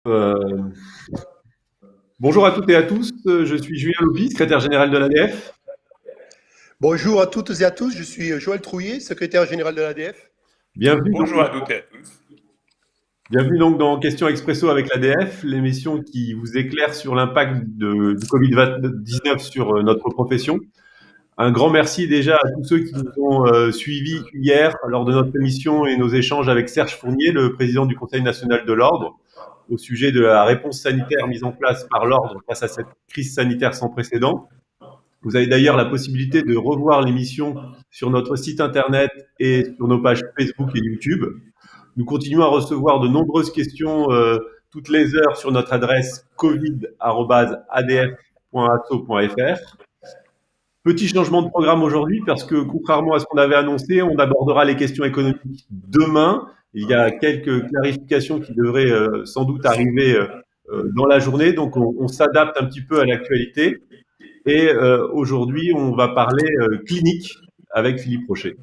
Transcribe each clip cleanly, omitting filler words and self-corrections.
Euh, Bonjour à toutes et à tous, je suis Julien Lopi, secrétaire général de l'ADF. Bonjour à toutes et à tous, je suis Joël Trouillet, secrétaire général de l'ADF. Bienvenue donc, Bonjour à toutes et à tous. bienvenue donc dans Question Expresso avec l'ADF, l'émission qui vous éclaire sur l'impact du Covid-19 sur notre profession. Un grand merci déjà à tous ceux qui nous ont suivis hier lors de notre émission et nos échanges avec Serge Fournier, le président du Conseil national de l'Ordre, au sujet de la réponse sanitaire mise en place par l'Ordre face à cette crise sanitaire sans précédent. Vous avez d'ailleurs la possibilité de revoir l'émission sur notre site internet et sur nos pages Facebook et YouTube. Nous continuons à recevoir de nombreuses questions toutes les heures sur notre adresse covid@adf.asso.fr. Petit changement de programme aujourd'hui parce que contrairement à ce qu'on avait annoncé, on abordera les questions économiques demain. Il y a quelques clarifications qui devraient sans doute arriver dans la journée, donc on s'adapte un petit peu à l'actualité. Et aujourd'hui, on va parler clinique avec Philippe Rocher.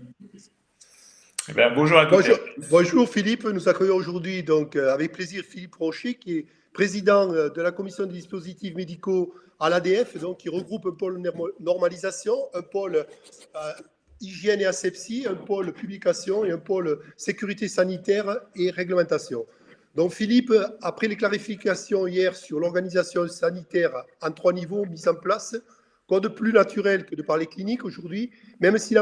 Eh bien, bonjour à toutes et à Bonjour, tous. bonjour Philippe, nous accueillons aujourd'hui donc avec plaisir Philippe Rocher qui est président de la commission des dispositifs médicaux à l'ADF, donc qui regroupe un pôle normalisation, un pôle hygiène et asepsie, un pôle publication et un pôle sécurité sanitaire et réglementation. Donc Philippe, après les clarifications hier sur l'organisation sanitaire en 3 niveaux mis en place, quoi de plus naturel que de parler clinique aujourd'hui, même si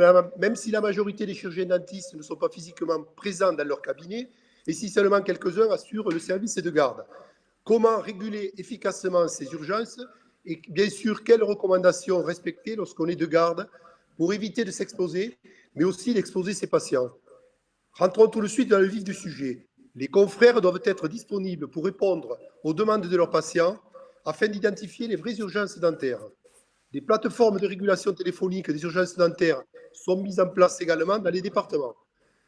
la majorité des chirurgiens dentistes ne sont pas physiquement présents dans leur cabinet, et si seulement quelques-uns assurent le service de garde. Comment réguler efficacement ces urgences et bien sûr, quelles recommandations respecter lorsqu'on est de garde pour éviter de s'exposer, mais aussi d'exposer ses patients. Rentrons tout de suite dans le vif du sujet. Les confrères doivent être disponibles pour répondre aux demandes de leurs patients afin d'identifier les vraies urgences dentaires. Des plateformes de régulation téléphonique des urgences dentaires sont mises en place également dans les départements.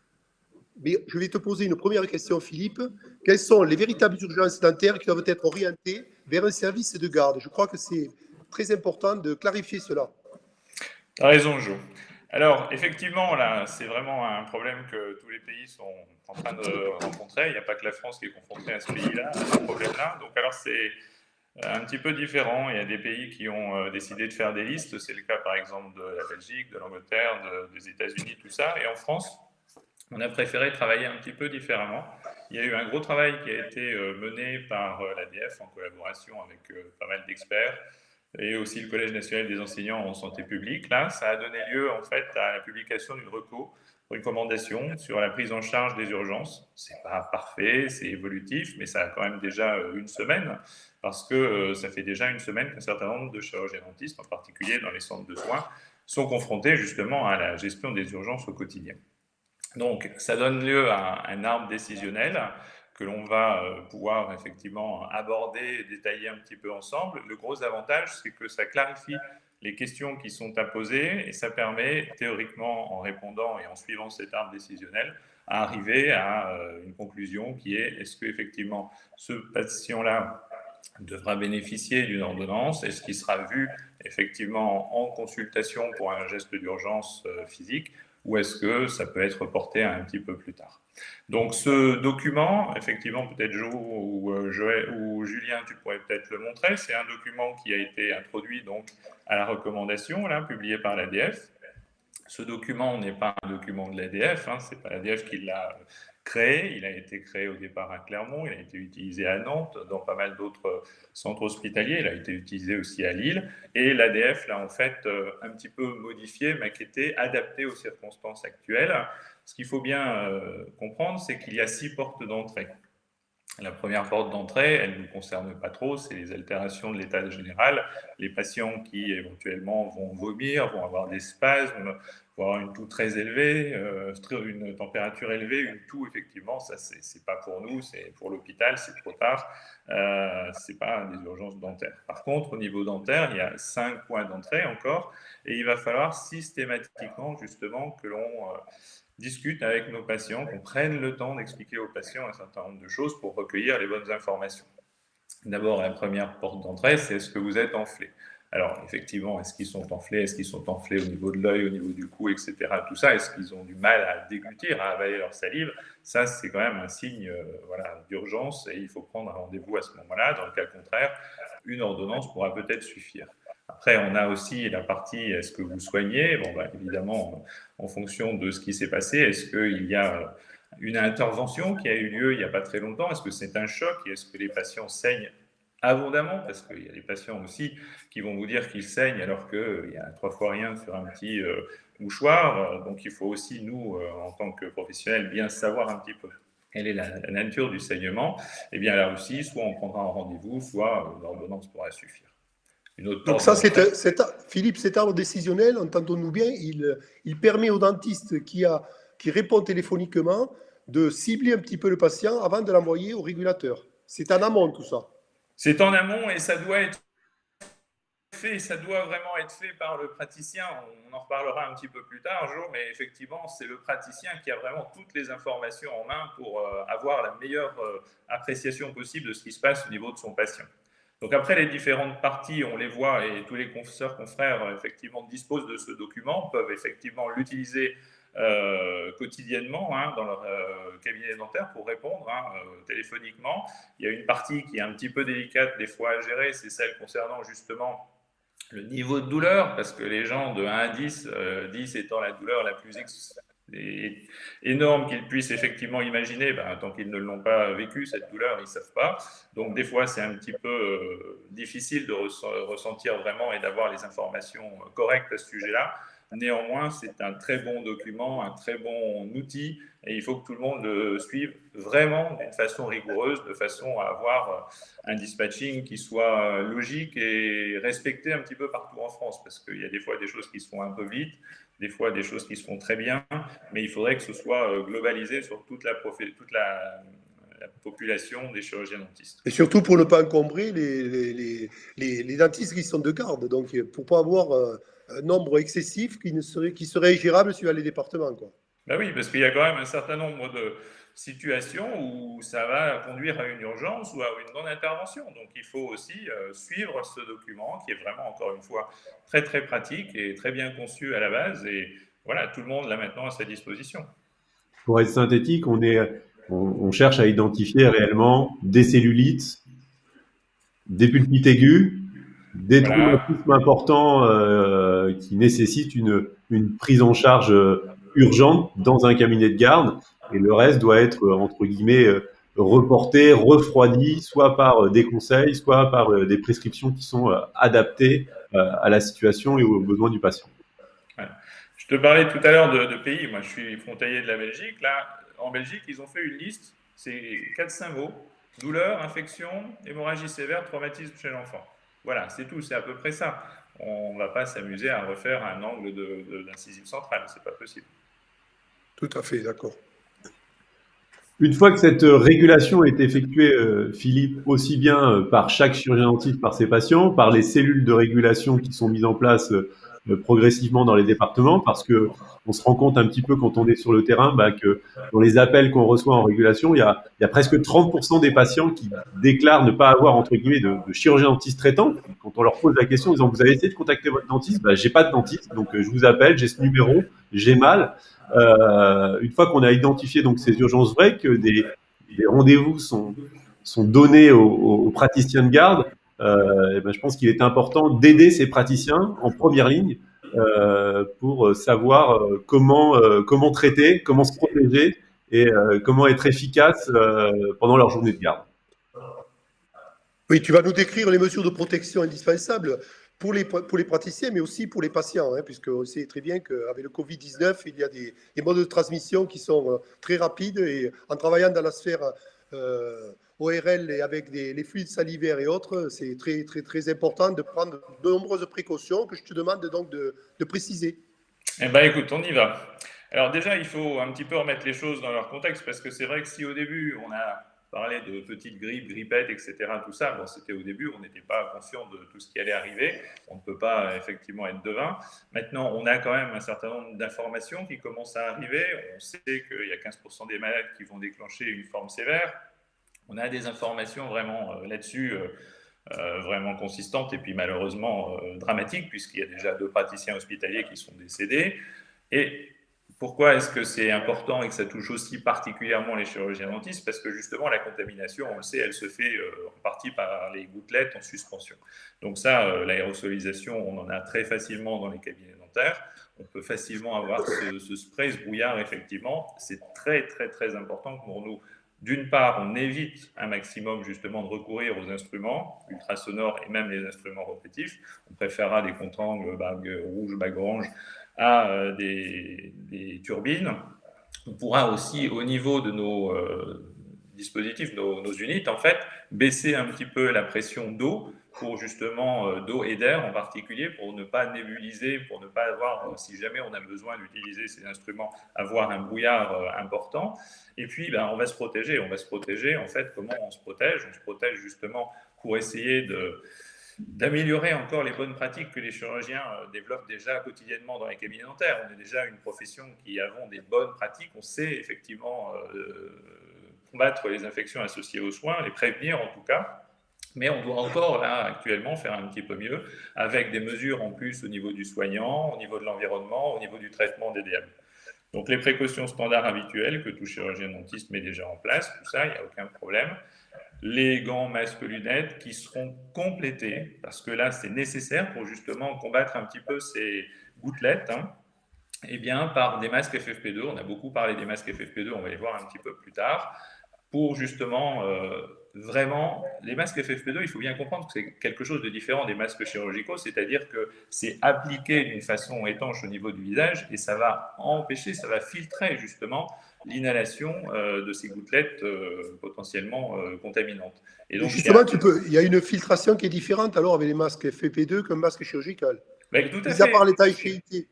Mais je vais te poser une première question, Philippe. Quelles sont les véritables urgences dentaires qui doivent être orientées vers un service de garde? Je crois que c'est très important de clarifier cela. Tu as raison, Jo. Alors, effectivement, là, c'est vraiment un problème que tous les pays sont en train de rencontrer. Il n'y a pas que la France qui est confrontée à ce pays-là, à ce problème-là. Donc, alors, c'est un petit peu différent. Il y a des pays qui ont décidé de faire des listes. C'est le cas, par exemple, de la Belgique, de l'Angleterre, des États-Unis, tout ça. Et en France, on a préféré travailler un petit peu différemment. Il y a eu un gros travail qui a été mené par l'ADF en collaboration avec pas mal d'experts et aussi le Collège national des enseignants en santé publique. Là, ça a donné lieu en fait à la publication d'une recommandation sur la prise en charge des urgences. C'est pas parfait, c'est évolutif, mais ça a quand même déjà une semaine parce que ça fait déjà une semaine qu'un certain nombre de chirurgiens dentistes, en particulier dans les centres de soins, sont confrontés justement à la gestion des urgences au quotidien. Donc, ça donne lieu à un arbre décisionnel que l'on va pouvoir effectivement aborder et détailler un petit peu ensemble. Le gros avantage, c'est que ça clarifie les questions qui sont à poser et ça permet théoriquement, en répondant et en suivant cet arbre décisionnel, à arriver à une conclusion qui est est-ce que effectivement ce patient-là devra bénéficier d'une ordonnance? Est-ce qu'il sera vu effectivement en consultation pour un geste d'urgence physique ou est-ce que ça peut être reporté à un petit peu plus tard? Donc ce document, effectivement, peut-être Jo ou Julien, tu pourrais peut-être le montrer, c'est un document qui a été introduit donc à la recommandation, là, publié par l'ADF. Ce document n'est pas un document de l'ADF, hein, c'est pas l'ADF qui l'a créé, il a été créé au départ à Clermont, il a été utilisé à Nantes, dans pas mal d'autres centres hospitaliers, il a été utilisé aussi à Lille, et l'ADF l'a en fait un petit peu modifié, maquetté, adapté aux circonstances actuelles. Ce qu'il faut bien comprendre, c'est qu'il y a 6 portes d'entrée. La première porte d'entrée, elle ne nous concerne pas trop, c'est les altérations de l'état général. Les patients qui éventuellement vont vomir, vont avoir des spasmes, vont avoir une toux très élevée, une température élevée, une toux, effectivement, ça c'est pas pour nous, c'est pour l'hôpital, c'est trop tard, c'est pas des urgences dentaires. Par contre, au niveau dentaire, il y a 5 points d'entrée encore, et il va falloir systématiquement justement que l'on discute avec nos patients, qu'on prenne le temps d'expliquer aux patients un certain nombre de choses pour recueillir les bonnes informations. D'abord, la première porte d'entrée, c'est est-ce que vous êtes enflé? Alors, effectivement, est-ce qu'ils sont enflés? Est-ce qu'ils sont enflés au niveau de l'œil, au niveau du cou, etc. Tout ça, est-ce qu'ils ont du mal à déglutir, à avaler leur salive? Ça, c'est quand même un signe voilà, d'urgence et il faut prendre un rendez-vous à ce moment-là. Dans le cas contraire, une ordonnance pourra peut-être suffire. Après, on a aussi la partie est-ce que vous soignez? Bon, bah, évidemment, en fonction de ce qui s'est passé, est-ce qu'il y a une intervention qui a eu lieu il n'y a pas très longtemps? Est-ce que c'est un choc? Et est-ce que les patients saignent abondamment? Parce qu'il y a des patients aussi qui vont vous dire qu'ils saignent alors qu'il y a 3 fois rien sur un petit mouchoir. Donc, il faut aussi, nous, en tant que professionnels, bien savoir un petit peu quelle est la nature du saignement. Et bien là aussi, soit on prendra un rendez-vous, soit l'ordonnance pourra suffire. Une autre Donc porte ça, d'entrée. Philippe, cet ordre décisionnel, entendons-nous bien, il permet au dentiste qui répond téléphoniquement de cibler un petit peu le patient avant de l'envoyer au régulateur. C'est en amont tout ça. C'est en amont et ça doit être fait, ça doit vraiment être fait par le praticien. On en reparlera un petit peu plus tard, Jo, mais effectivement, c'est le praticien qui a vraiment toutes les informations en main pour avoir la meilleure appréciation possible de ce qui se passe au niveau de son patient. Donc après, les différentes parties, on les voit et tous les confrères, effectivement, disposent de ce document, peuvent effectivement l'utiliser quotidiennement dans leur cabinet dentaire pour répondre téléphoniquement. Il y a une partie qui est un petit peu délicate des fois à gérer, c'est celle concernant justement le niveau de douleur, parce que les gens de 1 à 10, 10 étant la douleur la plus énorme qu'ils puissent effectivement imaginer, tant qu'ils ne l'ont pas vécu, cette douleur, ils ne savent pas. Donc des fois, c'est un petit peu difficile de ressentir vraiment et d'avoir les informations correctes à ce sujet-là. Néanmoins, c'est un très bon document, un très bon outil, et il faut que tout le monde le suive vraiment d'une façon rigoureuse, de façon à avoir un dispatching qui soit logique et respecté un petit peu partout en France, parce qu'il y a des fois des choses qui se font un peu vite, des fois des choses qui se font très bien, mais il faudrait que ce soit globalisé sur toute la population des chirurgiens dentistes. Et surtout pour ne pas encombrer les dentistes qui sont de garde, donc pour ne pas avoir un nombre excessif qui serait gérable sur les départements, quoi. Ben oui, parce qu'il y a quand même un certain nombre de situations où ça va conduire à une urgence ou à une non-intervention. Donc il faut aussi suivre ce document qui est vraiment, encore une fois, très très pratique et très bien conçu à la base. Et voilà, tout le monde l'a maintenant à sa disposition. Pour être synthétique, on cherche à identifier réellement des cellulites, des pulpites aigus, des Voilà. traumatismes importants qui nécessitent une prise en charge urgente dans un cabinet de garde, et le reste doit être, entre guillemets, reporté, refroidi, soit par des conseils, soit par des prescriptions qui sont adaptées à la situation et aux besoins du patient. Ouais. Je te parlais tout à l'heure de pays. Moi, je suis frontalier de la Belgique. Là, en Belgique, ils ont fait une liste. C'est 4-5 mots. Douleur, infection, hémorragie sévère, traumatisme chez l'enfant. Voilà, c'est tout. C'est à peu près ça. On ne va pas s'amuser à refaire un angle d'incisive centrale. C'est pas possible. Tout à fait, d'accord. Une fois que cette régulation est effectuée, Philippe, aussi bien par chaque chirurgien dentiste, par ses patients, par les cellules de régulation qui sont mises en place progressivement dans les départements, parce que on se rend compte un petit peu quand on est sur le terrain que dans les appels qu'on reçoit en régulation, il y a presque 30% des patients qui déclarent ne pas avoir, entre guillemets, de chirurgien dentiste traitant. Quand on leur pose la question en disant vous avez essayé de contacter votre dentiste, j'ai pas de dentiste, donc je vous appelle, j'ai ce numéro, j'ai mal. Une fois qu'on a identifié donc ces urgences vraies, que des rendez-vous sont donnés aux praticiens de garde, je pense qu'il est important d'aider ces praticiens en première ligne pour savoir comment traiter, comment se protéger et comment être efficace pendant leur journée de garde. Oui, tu vas nous décrire les mesures de protection indispensables pour les praticiens, mais aussi pour les patients, hein, puisqu'on sait très bien qu'avec le Covid-19, il y a des modes de transmission qui sont très rapides, et en travaillant dans la sphère ORL et avec les fluides salivaires et autres, c'est très, très, très important de prendre de nombreuses précautions que je te demande donc de préciser. Eh bien, écoute, on y va. Alors déjà, il faut un petit peu remettre les choses dans leur contexte, parce que c'est vrai que si au début, on a parlé de petites grippes, grippettes, etc., tout ça, bon, c'était au début, on n'était pas conscient de tout ce qui allait arriver. On ne peut pas effectivement être devin. Maintenant, on a quand même un certain nombre d'informations qui commencent à arriver. On sait qu'il y a 15% des malades qui vont déclencher une forme sévère. On a des informations vraiment là-dessus vraiment consistante et puis malheureusement dramatique, puisqu'il y a déjà 2 praticiens hospitaliers qui sont décédés. Et pourquoi est-ce que c'est important et que ça touche aussi particulièrement les chirurgiens dentistes? Parce que justement, la contamination, on le sait, elle se fait en partie par les gouttelettes en suspension. Donc ça, l'aérosolisation, on en a très facilement dans les cabinets dentaires. On peut facilement avoir ce spray, ce brouillard, effectivement. C'est très, très, très important pour nous. D'une part, on évite un maximum justement de recourir aux instruments ultrasonores et même les instruments rotatifs. On préférera des contangles, bagues rouges, bagues oranges, à des turbines. On pourra aussi, au niveau de nos dispositifs, nos unités, en fait, baisser un petit peu la pression d'eau, pour justement, d'eau et d'air en particulier, pour ne pas nébuliser, pour ne pas avoir, si jamais on a besoin d'utiliser ces instruments, avoir un brouillard important. Et puis, on va se protéger. On va se protéger, en fait, comment on se protège? On se protège justement pour essayer d'améliorer encore les bonnes pratiques que les chirurgiens développent déjà quotidiennement dans les cabinets dentaires. On est déjà une profession qui avons des bonnes pratiques. On sait effectivement combattre les infections associées aux soins, les prévenir en tout cas. Mais on doit encore, là, actuellement, faire un petit peu mieux, avec des mesures en plus au niveau du soignant, au niveau de l'environnement, au niveau du traitement des DAB. Donc les précautions standards habituelles que tout chirurgien dentiste met déjà en place, tout ça, il n'y a aucun problème. Les gants, masques, lunettes qui seront complétés, parce que là, c'est nécessaire pour justement combattre un petit peu ces gouttelettes, eh bien, par des masques FFP2. On a beaucoup parlé des masques FFP2, on va les voir un petit peu plus tard, pour justement, vraiment, les masques FFP2, il faut bien comprendre que c'est quelque chose de différent des masques chirurgicaux, c'est-à-dire que c'est appliqué d'une façon étanche au niveau du visage et ça va empêcher, ça va filtrer justement l'inhalation de ces gouttelettes potentiellement contaminantes. Et donc, justement, il y a une filtration qui est différente alors avec les masques FFP2 qu'un masque chirurgical. Tout à fait. À part l'étanchéité.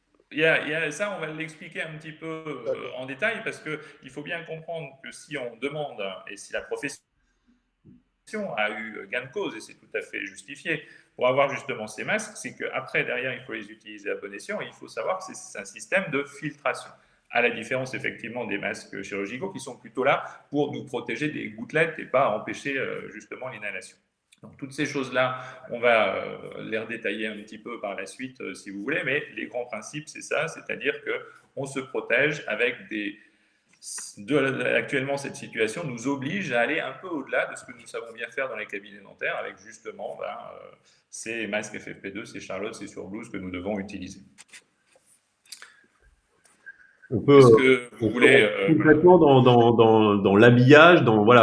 Ça, on va l'expliquer un petit peu en détail parce qu'il faut bien comprendre que si on demande et si la profession a eu gain de cause, et c'est tout à fait justifié, pour avoir justement ces masques, c'est qu'après, derrière, il faut les utiliser à bon escient et il faut savoir que c'est un système de filtration. À la différence, effectivement, des masques chirurgicaux qui sont plutôt là pour nous protéger des gouttelettes et pas empêcher justement l'inhalation. Donc, toutes ces choses-là, on va les redétailler un petit peu par la suite, si vous voulez, mais les grands principes, c'est ça, c'est-à-dire qu'on se protège avec actuellement, cette situation nous oblige à aller un peu au-delà de ce que nous savons bien faire dans les cabinets dentaires, avec justement ces masques FFP2, ces charlottes, ces surblouses que nous devons utiliser. On peut, complètement dans l'habillage,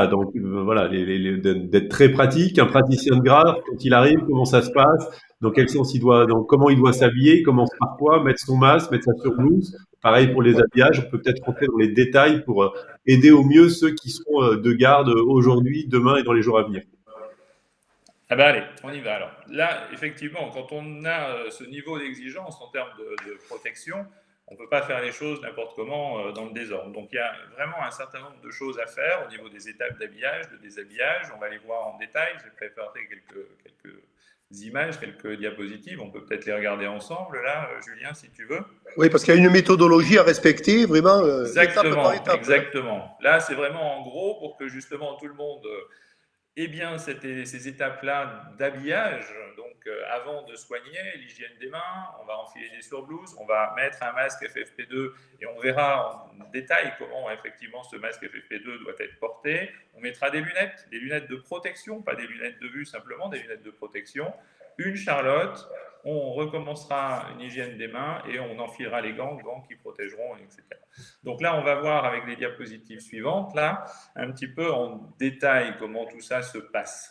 d'être très pratique. Un praticien de grade, quand il arrive, comment ça se passe, dans quel sens comment il doit s'habiller, commence par quoi, mettre son masque, mettre sa surblouse. Pareil pour les habillages, on peut peut-être rentrer dans les détails pour aider au mieux ceux qui seront de garde aujourd'hui, demain et dans les jours à venir. Allez, on y va alors. Là, effectivement, quand on a ce niveau d'exigence en termes de protection, on ne peut pas faire les choses n'importe comment dans le désordre. Donc, il y a vraiment un certain nombre de choses à faire au niveau des étapes d'habillage, de déshabillage. On va les voir en détail. J'ai préparé quelques images, quelques diapositives. On peut peut-être les regarder ensemble, là, Julien, si tu veux. Oui, parce qu'il y a une méthodologie à respecter, vraiment, exactement, étape par étape. Exactement. Là, c'est vraiment en gros pour que justement tout le monde ait bien ces étapes-là d'habillage. Donc, avant de soigner, l'hygiène des mains, on va enfiler des surblouses, on va mettre un masque FFP2 et on verra en détail comment effectivement ce masque FFP2 doit être porté. On mettra des lunettes de protection, pas des lunettes de vue simplement, des lunettes de protection, une charlotte, on recommencera une hygiène des mains et on enfilera les gants qui protégeront, etc. Donc là, on va voir avec les diapositives suivantes, là, un petit peu en détail comment tout ça se passe.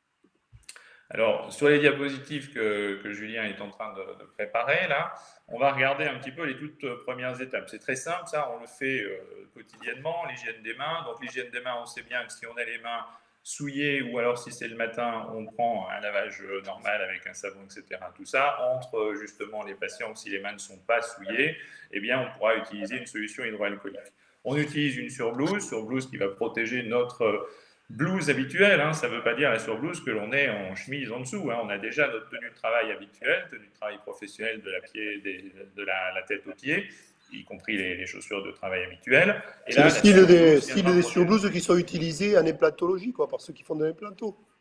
Alors, sur les diapositives que Julien est en train de préparer, là, on va regarder un petit peu les toutes premières étapes. C'est très simple, ça, on le fait quotidiennement, l'hygiène des mains. Donc, l'hygiène des mains, on sait bien que si on a les mains souillées ou alors si c'est le matin, on prend un lavage normal avec un savon, etc. Tout ça, entre justement les patients, si les mains ne sont pas souillées, eh bien, on pourra utiliser une solution hydroalcoolique. On utilise une surblouse qui va protéger notre blouse habituelle, ça ne veut pas dire la surblouse que l'on est en chemise en dessous. On a déjà notre tenue de travail habituelle, tenue de travail professionnelle de la tête aux pieds, y compris les chaussures de travail habituelles. C'est le style des surblouses qui sont utilisées en implantologie, par ceux qui font de l'implanto.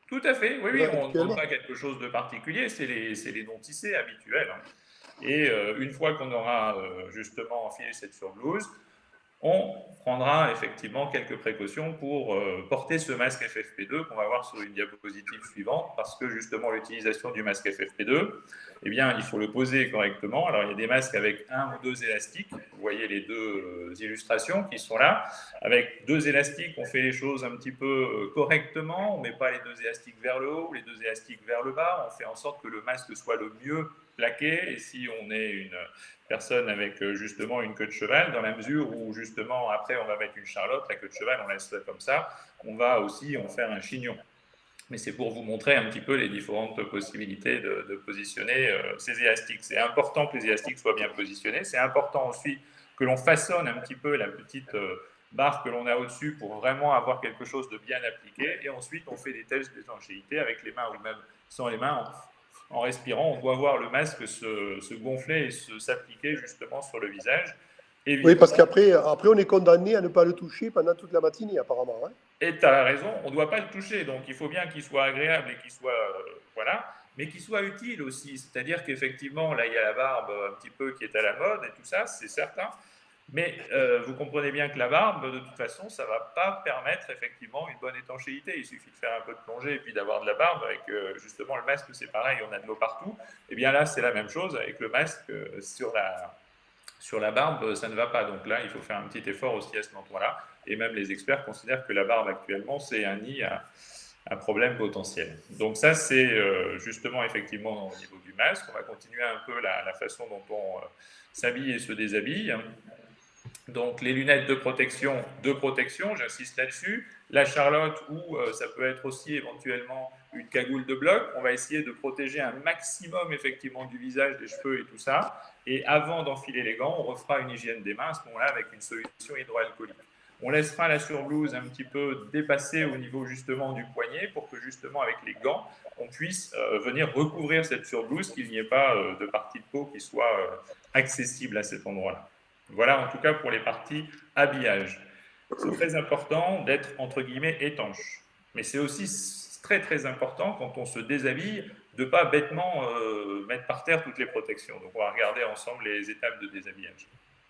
Tout à fait, oui, oui, on ne demande habituellement. pas quelque chose de particulier, c'est les non tissés habituels, hein. Et une fois qu'on aura justement enfilé cette surblouse, on prendra effectivement quelques précautions pour porter ce masque FFP2 qu'on va voir sur une diapositive suivante, parce que justement l'utilisation du masque FFP2, eh bien, il faut le poser correctement. Alors, il y a des masques avec un ou deux élastiques. Vous voyez les deux illustrations qui sont là. Avec deux élastiques, on fait les choses un petit peu correctement. On ne met pas les deux élastiques vers le haut, les deux élastiques vers le bas. On fait en sorte que le masque soit le mieux plaqué. Et si on est une personne avec justement une queue de cheval, dans la mesure où justement après on va mettre une charlotte, la queue de cheval on laisse comme ça, on va aussi en faire un chignon. Mais c'est pour vous montrer un petit peu les différentes possibilités de positionner ces élastiques. C'est important que les élastiques soient bien positionnés. C'est important aussi que l'on façonne un petit peu la petite barre que l'on a au-dessus pour vraiment avoir quelque chose de bien appliqué. Et ensuite, on fait des tests d'étanchéité avec les mains ou même sans les mains. En respirant, on doit voir le masque se gonfler et s'appliquer justement sur le visage. Oui, parce qu'après on est condamné à ne pas le toucher pendant toute la matinée, apparemment. Hein. Et tu as raison, on ne doit pas le toucher, donc il faut bien qu'il soit agréable et qu'il soit, voilà, mais qu'il soit utile aussi. C'est-à-dire qu'effectivement, là, il y a la barbe un petit peu qui est à la mode et tout ça, c'est certain. Mais vous comprenez bien que la barbe, de toute façon, ça ne va pas permettre effectivement une bonne étanchéité. Il suffit de faire un peu de plongée et puis d'avoir de la barbe. Avec justement le masque, c'est pareil, on a de l'eau partout. Et bien là, c'est la même chose avec le masque sur la barbe, ça ne va pas. Donc là, il faut faire un petit effort aussi à ce moment-là. Et même les experts considèrent que la barbe actuellement, c'est un nid à problème potentiel. Donc ça, c'est justement effectivement au niveau du masque. On va continuer un peu la façon dont on s'habille et se déshabille. Donc les lunettes de protection, j'insiste là-dessus. La charlotte ou ça peut être aussi éventuellement une cagoule de bloc. On va essayer de protéger un maximum effectivement du visage, des cheveux et tout ça. Et avant d'enfiler les gants, on refera une hygiène des mains à ce moment-là avec une solution hydroalcoolique. On laissera la surblouse un petit peu dépasser au niveau justement du poignet pour que justement avec les gants, on puisse venir recouvrir cette surblouse, qu'il n'y ait pas de partie de peau qui soit accessible à cet endroit-là. Voilà en tout cas pour les parties habillage. C'est très important d'être entre guillemets étanche. Mais c'est aussi très très important quand on se déshabille de ne pas bêtement mettre par terre toutes les protections. Donc on va regarder ensemble les étapes de déshabillage.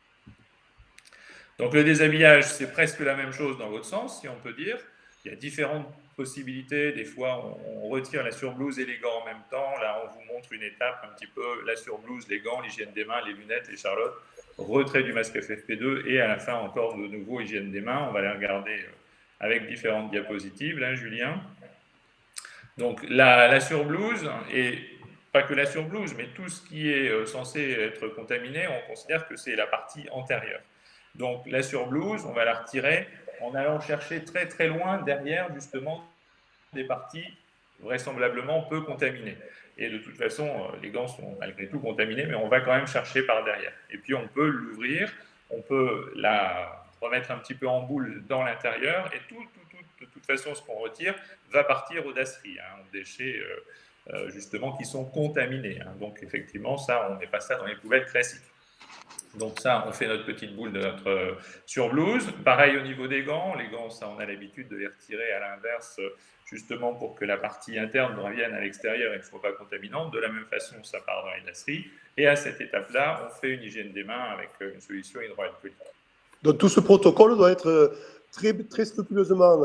Donc le déshabillage, c'est presque la même chose dans votre sens, si on peut dire. Il y a différentes possibilités. Des fois, on retire la surblouse et les gants en même temps. Là, on vous montre une étape un petit peu, la surblouse, les gants, l'hygiène des mains, les lunettes, les charlottes, retrait du masque FFP2 et à la fin encore de nouveau hygiène des mains. On va les regarder avec différentes diapositives, là, Julien. Donc la surblouse, et pas que la surblouse, mais tout ce qui est censé être contaminé, on considère que c'est la partie antérieure. Donc la surblouse, on va la retirer en allant chercher très très loin derrière justement des parties vraisemblablement peu contaminées. Et de toute façon, les gants sont malgré tout contaminés, mais on va quand même chercher par derrière. Et puis on peut l'ouvrir, on peut la remettre un petit peu en boule dans l'intérieur, et de toute façon, ce qu'on retire va partir aux dasseries, hein, aux déchets justement qui sont contaminés. Hein. Donc effectivement, ça, on ne met pas ça dans les poubelles classiques. Donc ça, on fait notre petite boule de notre surblouse. Pareil au niveau des gants. Les gants, ça, on a l'habitude de les retirer à l'inverse, justement pour que la partie interne revienne à l'extérieur et ne soit pas contaminante. De la même façon, ça part dans les lasseries. Et à cette étape-là, on fait une hygiène des mains avec une solution hydroalcoolique. Donc tout ce protocole doit être très, très scrupuleusement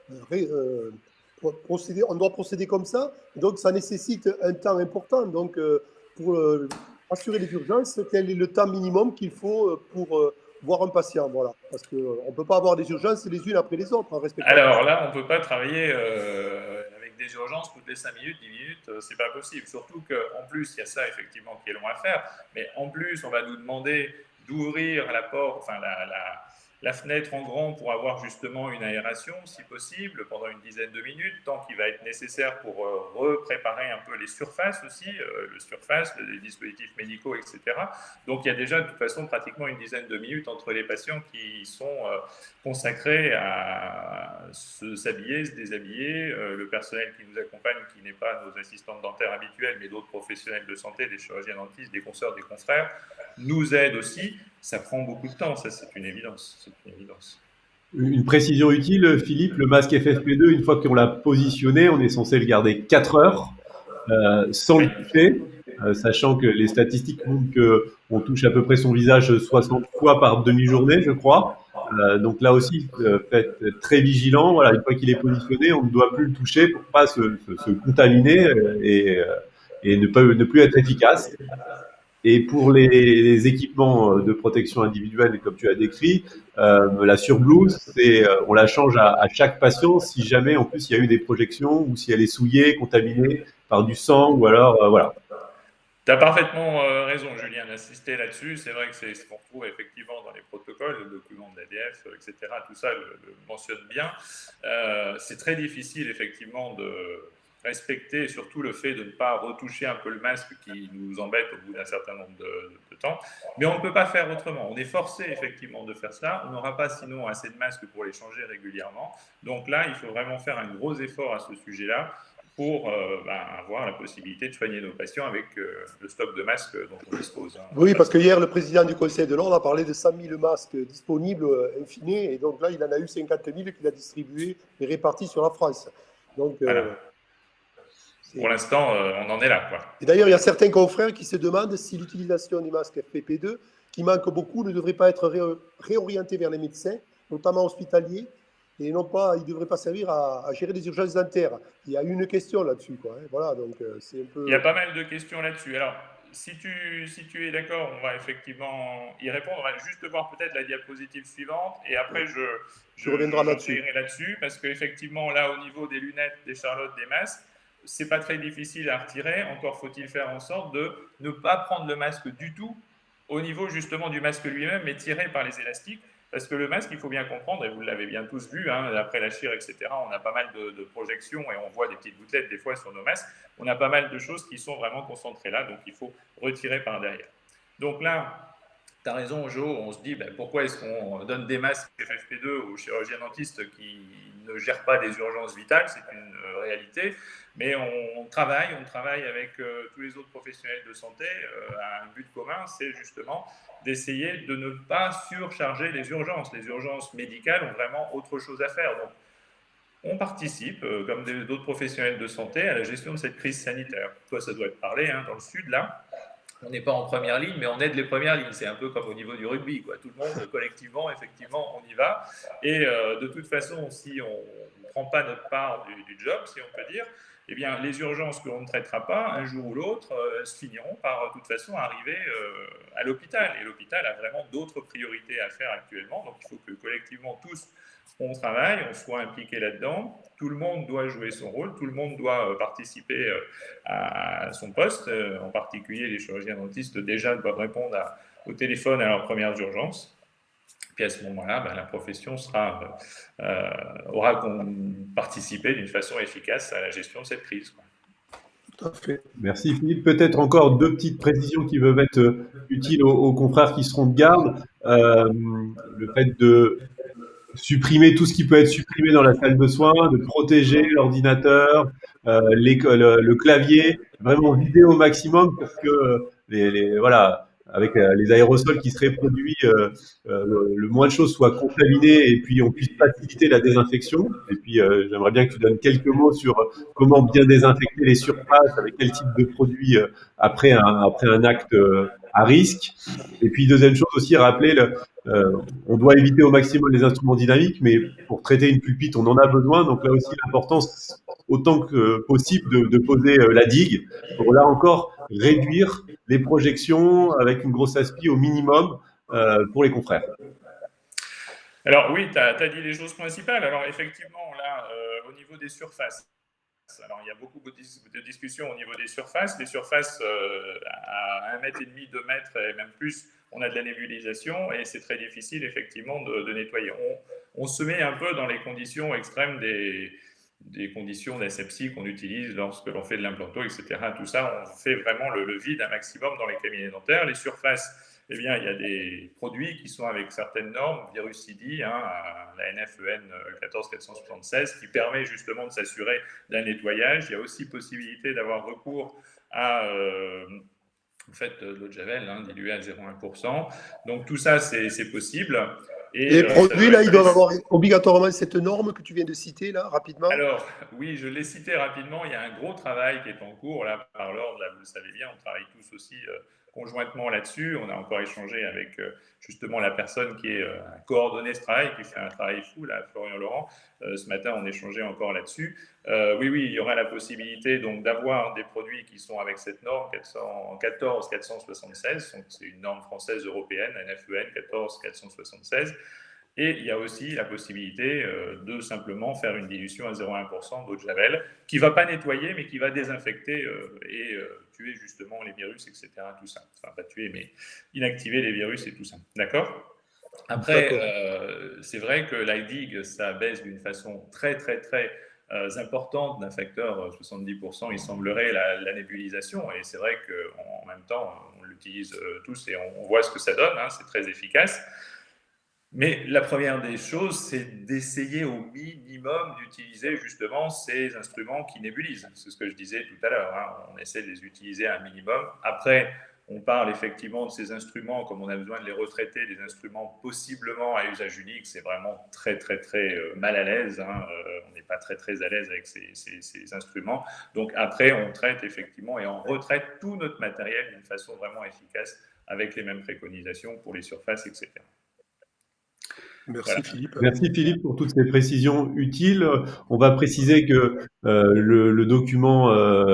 procédé. On doit procéder comme ça. Donc ça nécessite un temps important. Donc pour assurer les urgences, quel est le temps minimum qu'il faut pour voir un patient, voilà. Parce qu'on ne peut pas avoir des urgences les unes après les autres en respectant. Alors là, on ne peut pas travailler avec des urgences toutes les 5 minutes, 10 minutes, c'est pas possible. Surtout qu'en plus, il y a ça effectivement qui est long à faire, mais en plus, on va nous demander d'ouvrir la porte, enfin la fenêtre en grand pour avoir justement une aération, si possible, pendant une dizaine de minutes, temps qui va être nécessaire pour repréparer un peu les surfaces aussi, les dispositifs médicaux, etc. Donc il y a déjà de toute façon pratiquement une dizaine de minutes entre les patients qui sont consacrés à s'habiller, se déshabiller, le personnel qui nous accompagne, qui n'est pas nos assistantes dentaires habituelles, mais d'autres professionnels de santé, des chirurgiens dentistes, des consoeurs, des confrères, nous aide aussi. Ça prend beaucoup de temps, ça c'est une évidence. C'est une évidence. Une précision utile, Philippe, le masque FFP2, une fois qu'on l'a positionné, on est censé le garder 4 heures sans le Oui. toucher, sachant que les statistiques montrent qu'on touche à peu près son visage 60 fois par demi-journée, je crois. Donc là aussi, faites très vigilant. Voilà, une fois qu'il est positionné, on ne doit plus le toucher pour pas se contaminer et ne plus être efficace. Et pour les équipements de protection individuelle, comme tu as décrit, la surblouse, on la change à chaque patient si jamais en plus il y a eu des projections ou si elle est souillée, contaminée par du sang ou alors voilà. Tu as parfaitement raison, Julien, d'insister là-dessus. C'est vrai que c'est ce qu'on trouve effectivement dans les protocoles, le document de l'ADF, etc. Tout ça le mentionne bien. C'est très difficile, effectivement, de respecter surtout le fait de ne pas retoucher un peu le masque qui nous embête au bout d'un certain nombre de temps. Mais on ne peut pas faire autrement. On est forcé, effectivement, de faire cela. On n'aura pas sinon assez de masques pour les changer régulièrement. Donc là, il faut vraiment faire un gros effort à ce sujet-là pour avoir la possibilité de soigner nos patients avec le stock de masques dont on dispose. Oui, parce que hier, le président du Conseil de l'Ordre a parlé de 100 000 masques disponibles in fine, et donc là, il en a eu 50 000 qu'il a distribués et répartis sur la France. Donc, voilà. Pour l'instant, on en est là, quoi. Et d'ailleurs, il y a certains confrères qui se demandent si l'utilisation des masques FPP2, qui manquent beaucoup, ne devrait pas être réorientée vers les médecins, notamment hospitaliers, et non pas, il ne devrait pas servir à gérer les urgences dentaires. Il y a une question là-dessus, quoi. Voilà, donc c'est un peu. Il y a pas mal de questions là-dessus. Alors, si tu es d'accord, on va effectivement y répondre. On va juste voir peut-être la diapositive suivante, et après Tu reviendras là-dessus. là-dessus, parce qu'effectivement, là, au niveau des lunettes, des charlottes, des masques, c'est pas très difficile à retirer. Encore faut-il faire en sorte de ne pas prendre le masque du tout au niveau justement du masque lui-même, mais tiré par les élastiques. Parce que le masque, il faut bien comprendre, et vous l'avez bien tous vu, hein, après la chire, etc., on a pas mal de projections et on voit des petites gouttelettes des fois sur nos masques. On a pas mal de choses qui sont vraiment concentrées là, donc il faut retirer par derrière. Donc là, tu as raison, Jo, on se dit ben, pourquoi est-ce qu'on donne des masques FFP2 aux chirurgiens dentistes qui ne gèrent pas des urgences vitales, c'est une réalité, mais on travaille avec tous les autres professionnels de santé à un but commun, c'est justement d'essayer de ne pas surcharger les urgences. Les urgences médicales ont vraiment autre chose à faire. Donc, on participe, comme d'autres professionnels de santé, à la gestion de cette crise sanitaire. Toi, ça doit être parlé, hein, dans le Sud, là. On n'est pas en première ligne, mais on aide les premières lignes. C'est un peu comme au niveau du rugby, quoi. Tout le monde, collectivement, effectivement, on y va. Et de toute façon, si on ne prend pas notre part du job, si on peut dire, eh bien, les urgences que l'on ne traitera pas, un jour ou l'autre, se finiront par, de toute façon, arriver à l'hôpital. Et l'hôpital a vraiment d'autres priorités à faire actuellement. Donc, il faut que collectivement, tous, on travaille, on soit impliqué là-dedans. Tout le monde doit jouer son rôle, tout le monde doit participer à son poste. En particulier, les chirurgiens dentistes déjà doivent répondre au téléphone à leurs premières urgences. Puis à ce moment-là, ben, la profession aura participé d'une façon efficace à la gestion de cette crise, quoi. Tout à fait. Merci Philippe. Peut-être encore deux petites précisions qui peuvent être utiles aux confrères qui seront de garde. Le fait de supprimer tout ce qui peut être supprimé dans la salle de soins, de protéger l'ordinateur, le clavier, vraiment vider au maximum pour que voilà, avec les aérosols qui seraient produits, le moins de choses soit contaminé et puis on puisse faciliter la désinfection. Et puis j'aimerais bien que tu donnes quelques mots sur comment bien désinfecter les surfaces, avec quel type de produit après un acte à risque. Et puis deuxième chose aussi, rappeler on doit éviter au maximum les instruments dynamiques, mais pour traiter une pulpite, on en a besoin. Donc là aussi, l'importance, autant que possible, de poser la digue pour là encore réduire les projections avec une grosse aspi au minimum pour les confrères. Alors oui, tu as dit les choses principales. Alors effectivement, là, au niveau des surfaces, alors il y a beaucoup de discussions au niveau des surfaces. Les surfaces à 1,5 m, 2 mètres et même plus, on a de la nébulisation et c'est très difficile effectivement de nettoyer. On se met un peu dans les conditions extrêmes des conditions d'asepsie qu'on utilise lorsque l'on fait de l'implanto, etc. Tout ça, on fait vraiment le vide un maximum dans les cabinets dentaires. Les surfaces, eh bien, il y a des produits qui sont avec certaines normes, Virucidi, hein, la NFEN 14476, qui permet justement de s'assurer d'un nettoyage. Il y a aussi possibilité d'avoir recours à en fait, de l'eau de javel, hein, diluée à 0,1%. Donc tout ça, c'est possible. Et les produits, là, ils doivent être... avoir obligatoirement cette norme que tu viens de citer, là, rapidement. Alors, oui, je l'ai cité rapidement. Il y a un gros travail qui est en cours, là, par l'ordre. Là, vous le savez bien, on travaille tous aussi conjointement là-dessus. On a encore échangé avec justement la personne qui est coordonné ce travail, qui fait un travail fou, là, Florian Laurent. Ce matin, on échangeait encore là-dessus. Oui, oui, il y aura la possibilité donc d'avoir des produits qui sont avec cette norme 14 476. C'est une norme française européenne, NFEN 14 476. Et il y a aussi la possibilité de simplement faire une dilution à 0,1% d'eau de javel qui ne va pas nettoyer, mais qui va désinfecter et tuer justement les virus, etc. Tout ça. Enfin, pas tuer, mais inactiver les virus et tout ça. D'accord ? Après, c'est vrai que l'IDIG, ça baisse d'une façon très, très, très importante d'un facteur 70%, il semblerait, la nébulisation. Et c'est vrai qu'en même temps, on l'utilise tous et on voit ce que ça donne. Hein, c'est très efficace. Mais la première des choses, c'est d'essayer au minimum d'utiliser justement ces instruments qui nébulisent. C'est ce que je disais tout à l'heure. Hein. On essaie de les utiliser à un minimum. Après, on parle effectivement de ces instruments, comme on a besoin de les retraiter, des instruments possiblement à usage unique. C'est vraiment très, très, très mal à l'aise. Hein. On n'est pas très, très à l'aise avec ces instruments. Donc après, on traite effectivement et on retraite tout notre matériel d'une façon vraiment efficace avec les mêmes préconisations pour les surfaces, etc. Merci, Voilà. Philippe. Merci Philippe pour toutes ces précisions utiles. On va préciser que le document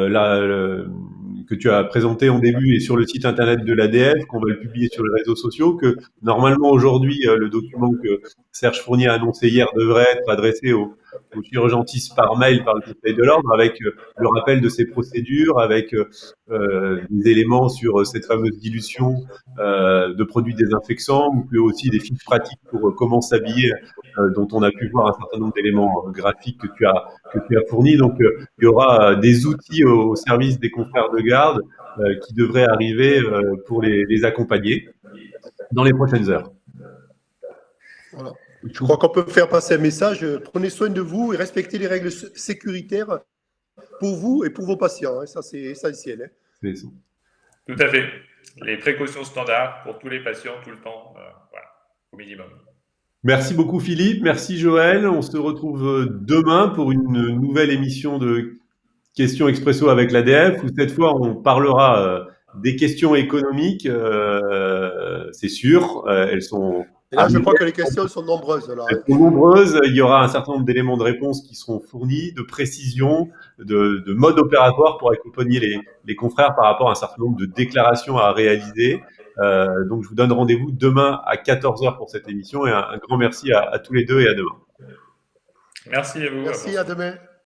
que tu as présenté en début est sur le site internet de l'ADF, qu'on va le publier sur les réseaux sociaux, que normalement aujourd'hui le document que Serge Fournier a annoncé hier devrait être adressé aux chirurgentistes par mail par le Conseil de l'Ordre, avec le rappel de ces procédures, avec des éléments sur cette fameuse dilution de produits désinfectants, mais aussi des fiches pratiques pour comment s'habiller, dont on a pu voir un certain nombre d'éléments graphiques que tu as fournis. Donc, il y aura des outils au service des confrères de garde qui devraient arriver pour les accompagner dans les prochaines heures. Voilà. Je crois qu'on peut faire passer un message. Prenez soin de vous et respectez les règles sécuritaires pour vous et pour vos patients. Hein. Ça, c'est essentiel. Hein. C'est ça. Tout à fait. Les précautions standards pour tous les patients, tout le temps, voilà, au minimum. Merci beaucoup Philippe, merci Joël. On se retrouve demain pour une nouvelle émission de Questions Expresso avec l'ADF, où cette fois on parlera des questions économiques, c'est sûr. Elles sont... Et là, je crois que les questions sont nombreuses. Là. Elles sont nombreuses. Il y aura un certain nombre d'éléments de réponse qui seront fournis, de précision, de mode opératoire pour accompagner les confrères par rapport à un certain nombre de déclarations à réaliser. Donc, je vous donne rendez-vous demain à 14h pour cette émission et un grand merci à tous les deux et à demain. Merci à vous. Merci, à demain.